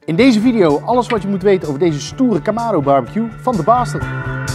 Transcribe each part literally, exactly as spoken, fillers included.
In deze video alles wat je moet weten over deze stoere Kamado barbecue van de Bastard.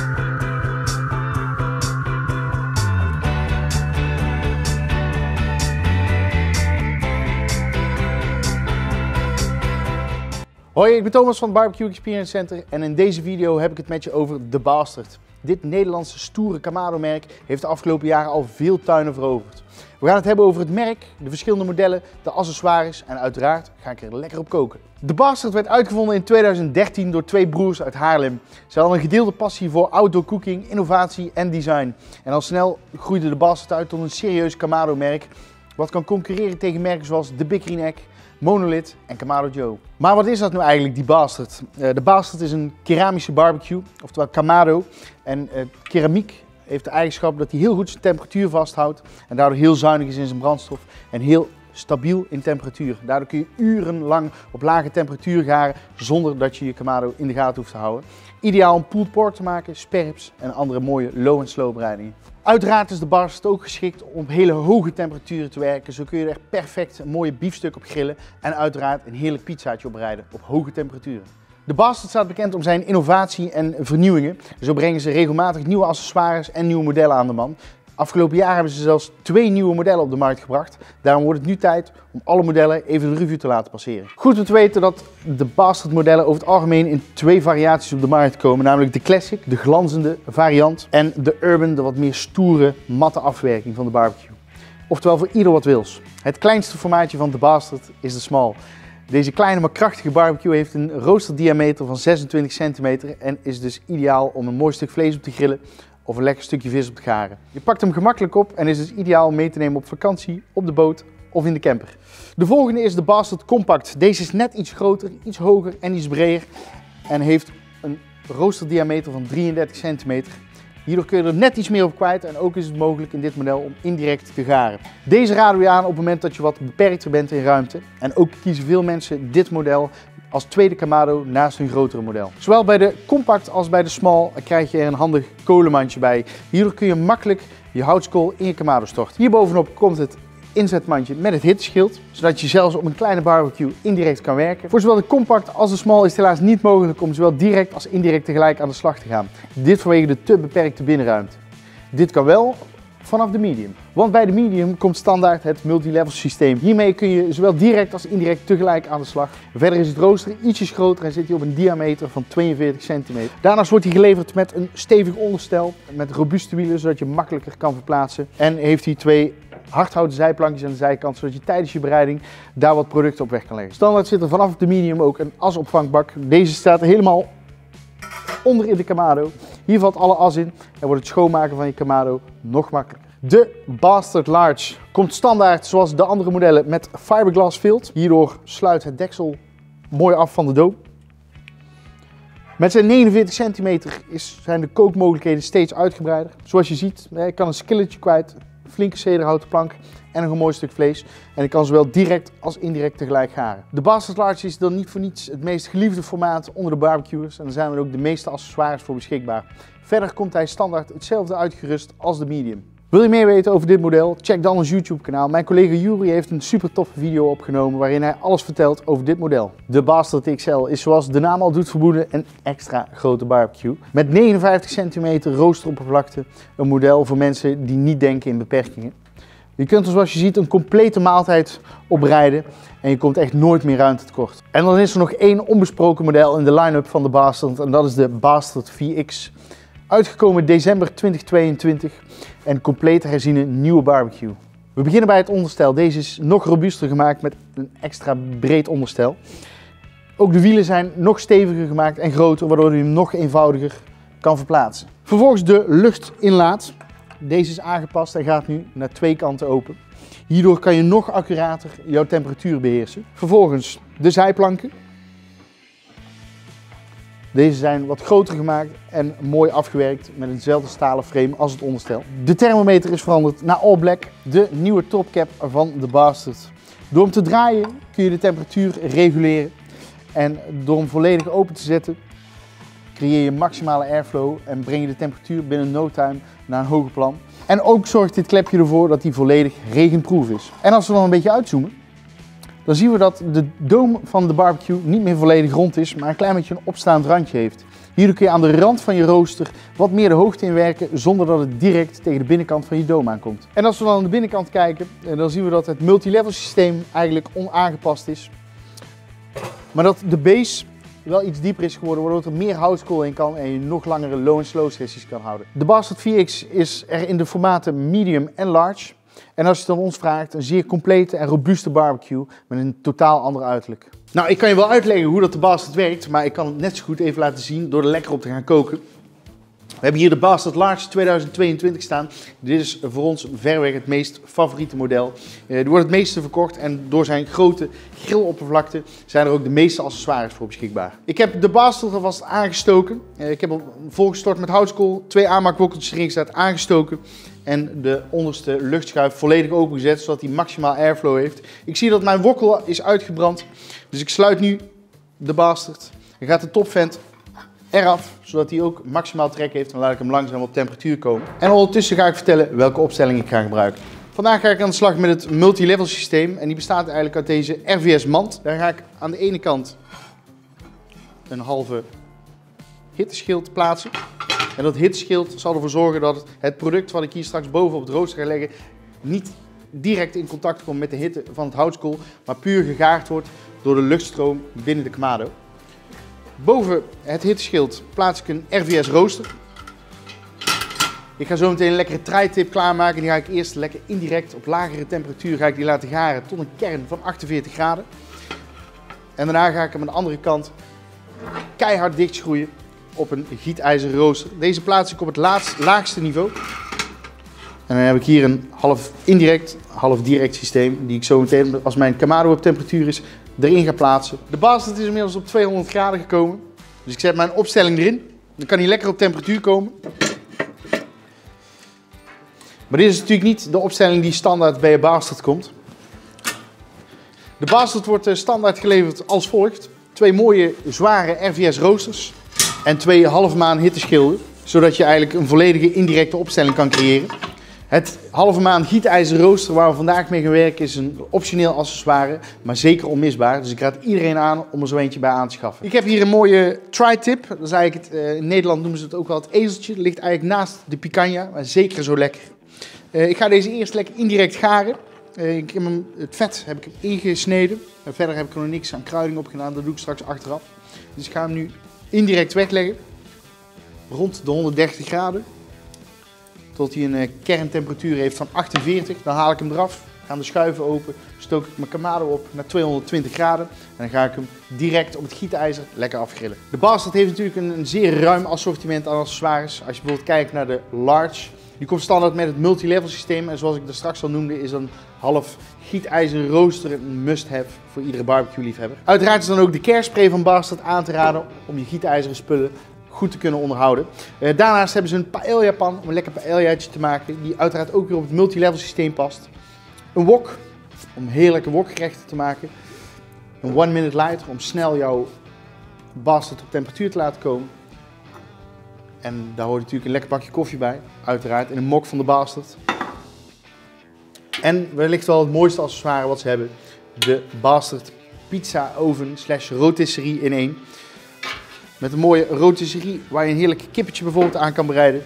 Hoi, ik ben Thomas van het Barbecue Experience Center en in deze video heb ik het met je over de Bastard. Dit Nederlandse stoere Kamado merk heeft de afgelopen jaren al veel tuinen veroverd. We gaan het hebben over het merk, de verschillende modellen, de accessoires en uiteraard ga ik er lekker op koken. De Bastard werd uitgevonden in tweeduizend dertien door twee broers uit Haarlem. Ze hadden een gedeelde passie voor outdoor cooking, innovatie en design. En al snel groeide de Bastard uit tot een serieus Kamado merk wat kan concurreren tegen merken zoals de Big Green Egg, Monolith en Kamado Joe. Maar wat is dat nu eigenlijk, die Bastard? Uh, de Bastard is een keramische barbecue, oftewel Kamado. En uh, keramiek heeft de eigenschap dat hij heel goed zijn temperatuur vasthoudt en daardoor heel zuinig is in zijn brandstof en heel stabiel in temperatuur. Daardoor kun je urenlang op lage temperatuur garen zonder dat je je Kamado in de gaten hoeft te houden. Ideaal om pulled pork te maken, sperps en andere mooie low en slow bereidingen. Uiteraard is de Bastard ook geschikt om op hele hoge temperaturen te werken. Zo kun je er echt perfect een mooie biefstuk op grillen en uiteraard een heerlijk pizzaatje op bereiden op hoge temperaturen. De Bastard staat bekend om zijn innovatie en vernieuwingen. Zo brengen ze regelmatig nieuwe accessoires en nieuwe modellen aan de man. Afgelopen jaar hebben ze zelfs twee nieuwe modellen op de markt gebracht. Daarom wordt het nu tijd om alle modellen even de revue te laten passeren. Goed om te weten dat de Bastard modellen over het algemeen in twee variaties op de markt komen. Namelijk de Classic, de glanzende variant, en de Urban, de wat meer stoere, matte afwerking van de barbecue. Oftewel voor ieder wat wils. Het kleinste formaatje van de Bastard is de Small. Deze kleine maar krachtige barbecue heeft een roosterdiameter van zesentwintig centimeter en is dus ideaal om een mooi stuk vlees op te grillen of een lekker stukje vis op te garen. Je pakt hem gemakkelijk op en is dus ideaal om mee te nemen op vakantie, op de boot of in de camper. De volgende is de Bastard Compact. Deze is net iets groter, iets hoger en iets breder en heeft een roosterdiameter van drieëndertig centimeter. Hierdoor kun je er net iets meer op kwijt en ook is het mogelijk in dit model om indirect te garen. Deze raden we je aan op het moment dat je wat beperkter bent in ruimte. En ook kiezen veel mensen dit model als tweede Kamado naast hun grotere model. Zowel bij de Compact als bij de Small krijg je er een handig kolenmandje bij. Hierdoor kun je makkelijk je houtskool in je Kamado storten. Hierbovenop komt het inzetmandje met het hitteschild, zodat je zelfs op een kleine barbecue indirect kan werken. Voor zowel de Compact als de Small is het helaas niet mogelijk om zowel direct als indirect tegelijk aan de slag te gaan. Dit vanwege de te beperkte binnenruimte. Dit kan wel vanaf de Medium. Want bij de Medium komt standaard het multilevel systeem. Hiermee kun je zowel direct als indirect tegelijk aan de slag. Verder is het rooster ietsjes groter en zit hij op een diameter van tweeënveertig centimeter. Daarnaast wordt hij geleverd met een stevig onderstel met robuuste wielen, zodat je makkelijker kan verplaatsen. En heeft hij twee hardhouten zijplankjes aan de zijkant, zodat je tijdens je bereiding daar wat producten op weg kan leggen. Standaard zit er vanaf de Medium ook een asopvangbak. Deze staat helemaal onder in de Kamado. Hier valt alle as in en wordt het schoonmaken van je Kamado nog makkelijker. De Bastard Large komt standaard zoals de andere modellen met fiberglass vilt. Hierdoor sluit het deksel mooi af van de doom. Met zijn negenenveertig centimeter is, zijn de kookmogelijkheden steeds uitgebreider. Zoals je ziet, je kan een skilletje kwijt, een flinke cederhouten plank en nog een mooi stuk vlees. En ik kan zowel direct als indirect tegelijk garen. De Bastard Large is dan niet voor niets het meest geliefde formaat onder de barbecuers. En daar zijn er ook de meeste accessoires voor beschikbaar. Verder komt hij standaard hetzelfde uitgerust als de Medium. Wil je meer weten over dit model? Check dan ons YouTube kanaal. Mijn collega Juri heeft een super toffe video opgenomen waarin hij alles vertelt over dit model. De Bastard X L is zoals de naam al doet vermoeden een extra grote barbecue. Met negenenvijftig centimeter roosteroppervlakte, een model voor mensen die niet denken in beperkingen. Je kunt er zoals je ziet een complete maaltijd opbereiden en je komt echt nooit meer ruimte tekort. En dan is er nog één onbesproken model in de line-up van de Bastard en dat is de Bastard V X. Uitgekomen december tweeduizend tweeëntwintig en compleet herziene nieuwe barbecue. We beginnen bij het onderstel. Deze is nog robuuster gemaakt met een extra breed onderstel. Ook de wielen zijn nog steviger gemaakt en groter, waardoor je hem nog eenvoudiger kan verplaatsen. Vervolgens de luchtinlaat. Deze is aangepast en gaat nu naar twee kanten open. Hierdoor kan je nog accurater jouw temperatuur beheersen. Vervolgens de zijplanken. Deze zijn wat groter gemaakt en mooi afgewerkt met eenzelfde stalen frame als het onderstel. De thermometer is veranderd naar All Black, de nieuwe topcap van de Bastard. Door hem te draaien kun je de temperatuur reguleren en door hem volledig open te zetten creëer je maximale airflow en breng je de temperatuur binnen no time naar een hoger plan. En ook zorgt dit klepje ervoor dat hij volledig regenproof is. En als we dan een beetje uitzoomen, dan zien we dat de doom van de barbecue niet meer volledig rond is, maar een klein beetje een opstaand randje heeft. Hierdoor kun je aan de rand van je rooster wat meer de hoogte inwerken zonder dat het direct tegen de binnenkant van je doom aankomt. En als we dan aan de binnenkant kijken, dan zien we dat het multilevel systeem eigenlijk onaangepast is. Maar dat de base wel iets dieper is geworden, waardoor er meer houtskool in kan en je nog langere low en slow sessies kan houden. De Bastard vier X is er in de formaten medium en large. En als je het aan ons vraagt, een zeer complete en robuuste barbecue met een totaal ander uiterlijk. Nou, ik kan je wel uitleggen hoe dat de Bastard werkt, maar ik kan het net zo goed even laten zien door er lekker op te gaan koken. We hebben hier de Bastard Large tweeduizend tweeëntwintig staan. Dit is voor ons verreweg het meest favoriete model. Uh, die wordt het meeste verkocht en door zijn grote grilloppervlakte zijn er ook de meeste accessoires voor beschikbaar. Ik heb de Bastard alvast aangestoken. Uh, ik heb hem volgestort met houtskool, twee aanmaakbokkeltjes erin gezet, aangestoken. En de onderste luchtschuif volledig opengezet, zodat hij maximaal airflow heeft. Ik zie dat mijn wokkel is uitgebrand, dus ik sluit nu de Bastard. Dan gaat de topvent eraf, zodat hij ook maximaal trek heeft. Dan laat ik hem langzaam op temperatuur komen. En ondertussen ga ik vertellen welke opstelling ik ga gebruiken. Vandaag ga ik aan de slag met het multilevel systeem. En die bestaat eigenlijk uit deze R V S mand. Daar ga ik aan de ene kant een halve hitteschild plaatsen. En dat hitteschild zal ervoor zorgen dat het product wat ik hier straks boven op het rooster ga leggen niet direct in contact komt met de hitte van het houtskool, maar puur gegaard wordt door de luchtstroom binnen de kamado. Boven het hitteschild plaats ik een R V S rooster. Ik ga zo meteen een lekkere tri-tip klaarmaken. Die ga ik eerst lekker indirect op lagere temperatuur ga ik die laten garen tot een kern van achtenveertig graden. En daarna ga ik hem aan de andere kant keihard dichtschroeien op een gietijzeren rooster. Deze plaats ik op het laatst, laagste niveau. En dan heb ik hier een half indirect, half direct systeem die ik zo meteen, als mijn kamado op temperatuur is, erin ga plaatsen. De Bastard is inmiddels op tweehonderd graden gekomen. Dus ik zet mijn opstelling erin. Dan kan hij lekker op temperatuur komen. Maar dit is natuurlijk niet de opstelling die standaard bij je Bastard komt. De Bastard wordt standaard geleverd als volgt. Twee mooie zware R V S roosters en twee halve maan hitteschilden. Zodat je eigenlijk een volledige indirecte opstelling kan creëren. Het halve maan gietijzer rooster waar we vandaag mee gaan werken is een optioneel accessoire, maar zeker onmisbaar. Dus ik raad iedereen aan om er zo eentje bij aan te schaffen. Ik heb hier een mooie tri-tip. Dat is eigenlijk het, uh, in Nederland noemen ze het ook wel het ezeltje. Dat ligt eigenlijk naast de picanha, maar zeker zo lekker. Uh, ik ga deze eerst lekker indirect garen. Uh, ik heb hem, het vet heb ik hem ingesneden. En verder heb ik er nog niks aan kruiding op gedaan. Dat doe ik straks achteraf. Dus ik ga hem nu indirect wegleggen. Rond de honderddertig graden. Tot hij een kerntemperatuur heeft van achtenveertig. Dan haal ik hem eraf, gaan de schuiven open, stook ik mijn kamado op naar tweehonderdtwintig graden. En dan ga ik hem direct op het gietijzer lekker afgrillen. De Bastard heeft natuurlijk een, een zeer ruim assortiment aan accessoires. Als je bijvoorbeeld kijkt naar de Large, die komt standaard met het multilevel systeem. En zoals ik er straks al noemde, is een half gietijzer rooster een must-have voor iedere barbecue liefhebber. Uiteraard is dan ook de kerspray van Bastard aan te raden om je gietijzeren spullen goed te kunnen onderhouden. Uh, daarnaast hebben ze een paella pan om een lekker paellaatje te maken, die uiteraard ook weer op het multilevel systeem past. Een wok om heerlijke wokgerechten te maken. Een one minute lighter om snel jouw Bastard op temperatuur te laten komen. En daar hoort natuurlijk een lekker bakje koffie bij, uiteraard in een mok van de Bastard. En wellicht wel het mooiste accessoire wat ze hebben, de Bastard pizza oven slash rotisserie in één. Met een mooie rotisserie waar je een heerlijk kippetje bijvoorbeeld aan kan bereiden.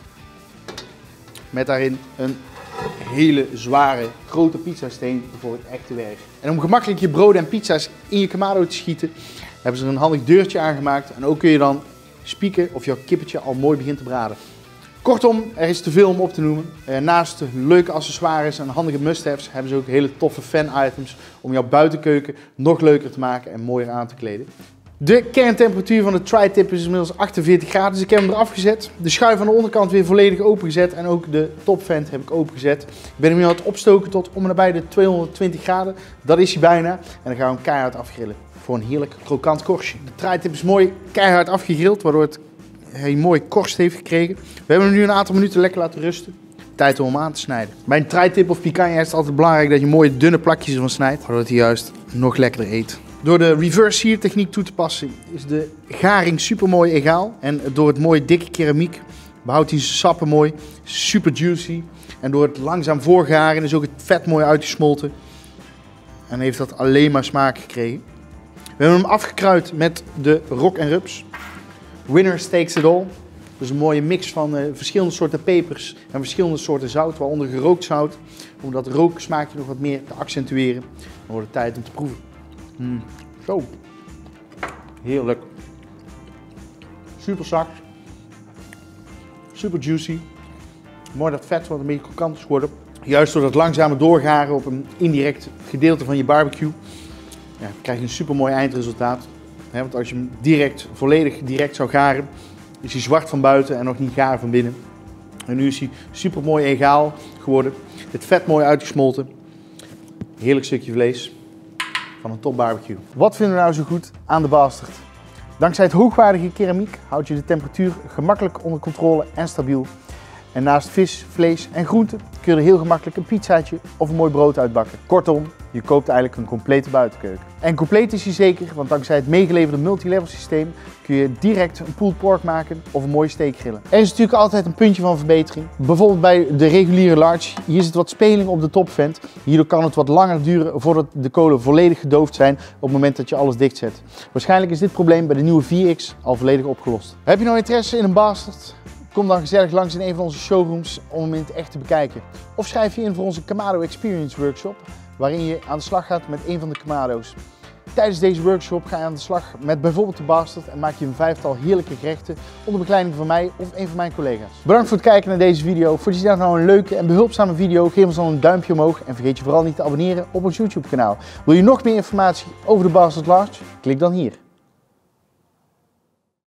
Met daarin een hele zware grote pizzasteen voor het echte werk. En om gemakkelijk je broden en pizza's in je kamado te schieten, hebben ze er een handig deurtje aangemaakt. En ook kun je dan spieken of jouw kippetje al mooi begint te braden. Kortom, er is te veel om op te noemen. Naast de leuke accessoires en handige must-haves hebben ze ook hele toffe fan-items om jouw buitenkeuken nog leuker te maken en mooier aan te kleden. De kerntemperatuur van de tri-tip is inmiddels achtenveertig graden, dus ik heb hem eraf gezet. De schuif aan de onderkant weer volledig opengezet en ook de topvent heb ik opengezet. Ik ben hem nu aan het opstoken tot om en nabij de tweehonderdtwintig graden. Dat is hij bijna. En dan gaan we hem keihard afgrillen voor een heerlijk krokant korstje. De tri-tip is mooi keihard afgegrild, waardoor het een mooie korst heeft gekregen. We hebben hem nu een aantal minuten lekker laten rusten. Tijd om hem aan te snijden. Bij een tri-tip of picanha is het altijd belangrijk dat je mooie dunne plakjes ervan snijdt, waardoor hij juist nog lekkerder eet. Door de reverse sear techniek toe te passen is de garing super mooi egaal. En door het mooie dikke keramiek behoudt hij zijn sappen mooi, super juicy. En door het langzaam voorgaren is ook het vet mooi uitgesmolten. En heeft dat alleen maar smaak gekregen. We hebben hem afgekruid met de Rock and Rubs. Winner takes it all. Dus een mooie mix van uh, verschillende soorten pepers en verschillende soorten zout, waaronder gerookt zout. Om dat rooksmaakje nog wat meer te accentueren. Dan wordt het tijd om te proeven. Mm. Zo. Heerlijk. Super zacht. Super juicy. Mooi dat vet wat een beetje krokant is geworden. Juist door dat langzame doorgaren op een indirect gedeelte van je barbecue, ja, krijg je een super mooi eindresultaat. He, want als je hem direct, volledig direct zou garen, is hij zwart van buiten en nog niet gaar van binnen. En nu is hij super mooi egaal geworden. Het vet mooi uitgesmolten. Heerlijk stukje vlees van een top barbecue. Wat vinden we nou zo goed aan de Bastard? Dankzij het hoogwaardige keramiek houd je de temperatuur gemakkelijk onder controle en stabiel. En naast vis, vlees en groenten kun je er heel gemakkelijk een pizzaatje of een mooi brood uitbakken. Kortom, je koopt eigenlijk een complete buitenkeuken. En compleet is hij zeker, want dankzij het meegeleverde multilevel systeem kun je direct een pulled pork maken of een mooie steak grillen. Er is natuurlijk altijd een puntje van verbetering. Bijvoorbeeld bij de reguliere large. Hier zit wat speling op de topvent. Hierdoor kan het wat langer duren voordat de kolen volledig gedoofd zijn op het moment dat je alles dichtzet. Waarschijnlijk is dit probleem bij de nieuwe vier X al volledig opgelost. Heb je nou interesse in een Bastard? Kom dan gezellig langs in een van onze showrooms om hem in het echt te bekijken. Of schrijf je in voor onze Kamado Experience Workshop, waarin je aan de slag gaat met een van de Kamado's. Tijdens deze workshop ga je aan de slag met bijvoorbeeld de Bastard en maak je een vijftal heerlijke gerechten onder begeleiding van mij of een van mijn collega's. Bedankt voor het kijken naar deze video. Vond je dit nou een leuke en behulpzame video? Geef ons dan een duimpje omhoog en vergeet je vooral niet te abonneren op ons YouTube kanaal. Wil je nog meer informatie over de Bastard Large? Klik dan hier.